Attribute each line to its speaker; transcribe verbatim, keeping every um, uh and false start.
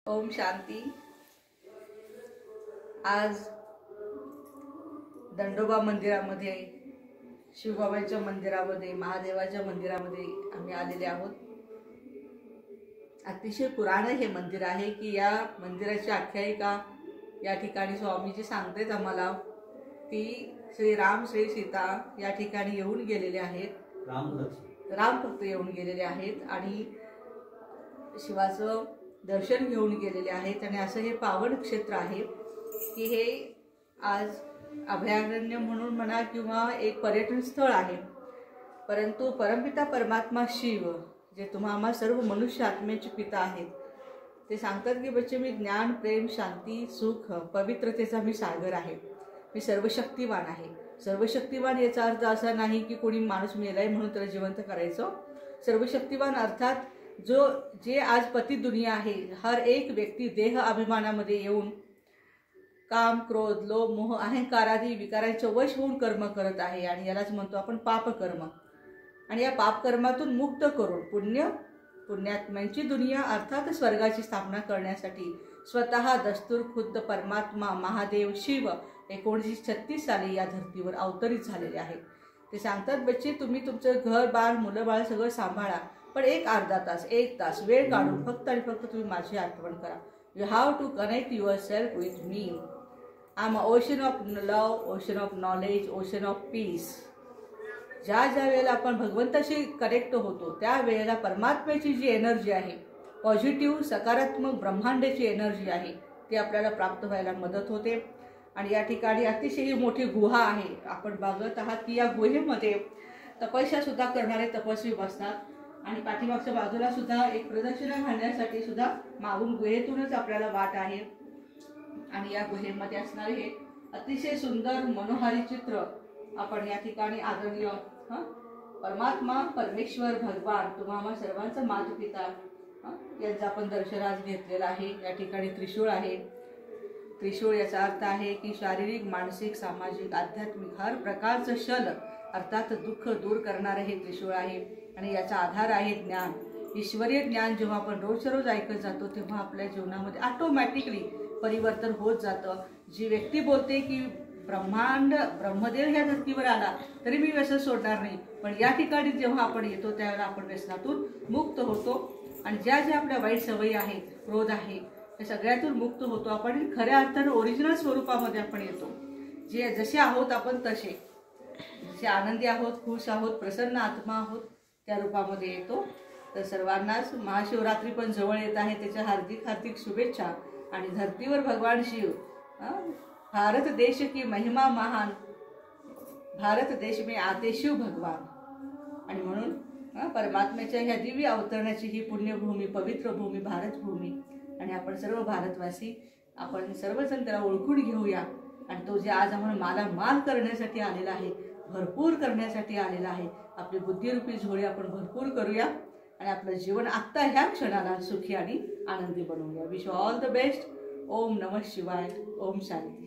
Speaker 1: ओम शांती। आज दंडोबा मंदिरामध्ये, शिवबाबांच्या मंदिरामध्ये, महादेवाच्या मंदिरामध्ये आम्ही आलेले आहोत। अतिशय पुराणे हे मंदिर आहे की या मंदिराची आख्यायिका या ठिकाणी स्वामीजी सांगतात आम्हाला की श्री राम श्री सीता या ठिकाणी येऊन गेलेले आहेत।
Speaker 2: राम
Speaker 1: राम फक्त येऊन गेलेले आहेत आणि शिवाचं दर्शन घेऊन गेलेले आहेत। आणि असं हे पावन क्षेत्र आहे की हे आज अभयारण्य म्हणून म्हणा किंवा एक पर्यटन स्थळ आहे, परंतु परमपिता परमात्मा शिव जे तुम्हा सर्व मनुष्य आत्म्याचे पिता आहेत ते सांगतात की बच्चे मी ज्ञान प्रेम शांती सुख पवित्रतेचा मी सागर आहे, मी सर्वशक्तिवान आहे। सर्वशक्तिवान याचा अर्थ असा नाही की कोणी माणूस मेलाय म्हणून त्याला जिवंत करायचं। सर्वशक्तिवान अर्थात जो जे आज पती दुनिया आहे, हर एक व्यक्ती देह अभिमानामध्ये येऊन काम क्रोध लोभ मोह अहंकारादी विकारांच्या वश होऊन कर्म करत आहे आणि यालाच म्हणतो आपण पाप कर्म। आणि या पाप कर्मातून मुक्त करून पुण्य पुण्यात्म्यांची दुनिया अर्थात स्वर्गाची स्थापना करण्यासाठी स्वतः दस्तूर खुद्द परमात्मा महादेव शिव एकोणीसशे छत्तीस साली या धर्तीवर अवतरित झालेले आहेत। ते सांगतात बच्चे तुम्ही तुमचं घर बाळ मुलं बाळ सगळं सांभाळा, पण एक अर्धा तास एक तास वेळ काढून फक्त आणि फक्त तुम्ही माझी आठवण करा। You have to connect yourself with me. I am a ocean of love, ocean of knowledge, ocean of peace. ज्या ज्या वेळेला आपण भगवंताशी कनेक्ट होतो त्या वेळेला परमात्म्याची जी एनर्जी आहे, पॉझिटिव्ह सकारात्मक ब्रह्मांडाची एनर्जी आहे, ती आपल्याला प्राप्त व्हायला मदत होते। आणि या ठिकाणी अतिशय ही मोठी गुहा आहे, आपण बघत आहात की या गुहेमध्ये तपस्या सुद्धा करणारे तपस्वी बसतात आणि पाठीमागच्या बाजूला सुद्धा एक प्रदक्षिणा घालण्यासाठी सुद्धा मागून गुहेतूनच आपल्याला वाट आहे। आणि या गुहेमध्ये असणारे हे अतिशय सुंदर मनोहारी चित्र आपण या ठिकाणी आदरणीय परमात्मा परमेश्वर भगवान तुम्हा सर्वांचा माता पिता यांचा आपण दर्शन आज घेतलेला आहे। या ठिकाणी त्रिशूळ आहे। त्रिशूळ याचा अर्थ आहे की शारीरिक मानसिक सामाजिक आध्यात्मिक हर प्रकारचं शल अर्थात दुःख दूर करणारे हे त्रिशूळ आहे। आणि याचा आधार आहे ज्ञान, ईश्वरीय ज्ञान। जेव्हा आपण रोजच्या रोज ऐकत जातो तेव्हा आपल्या जीवनामध्ये ऑटोमॅटिकली परिवर्तन होत जातं। जी व्यक्ती बोलते की ब्रह्मांड ब्रह्मदेव ह्या धर्तीवर आला तरी मी व्यसन सोडणार नाही, पण या ठिकाणी जेव्हा आपण येतो त्यावेळेला आपण व्यसनातून मुक्त होतो आणि ज्या ज्या आपल्या वाईट सवयी आहेत, क्रोध आहे, त्या सगळ्यातून मुक्त होतो आपण। खऱ्या अर्थानं ओरिजिनल स्वरूपामध्ये आपण येतो, जे जसे आहोत आपण तसे, जसे आनंदी आहोत, खुश आहोत, प्रसन्न आत्मा आहोत त्या रूपामध्ये येतो। तर सर्वांनाच महाशिवरात्री पण जवळ येत आहे, त्याच्या हार्दिक हार्दिक शुभेच्छा। आणि धरतीवर भगवान शिव, भारत देश की महिमा महान, भारत देश में आते शिव भगवान। आणि म्हणून परमात्म्याच्या ह्या दिव्य अवतरणाची ही पुण्यभूमी पवित्र भूमी भारत भूमी आणि आपण सर्व भारतवासी आपण सर्वजण त्याला ओळखून घेऊया। आणि तो जे आज आम्हाला माला माल करण्यासाठी आलेला आहे, भरपूर करण्यासाठी आलेला आहे, आपली बुद्धिरूपी झोळी आपण भरपूर करूया आणि आपलं जीवन आत्ता ह्या क्षणाला सुखी आणि आनंदी बनवूया। Wish all the best. ओम नमः शिवाय। ओम शांती।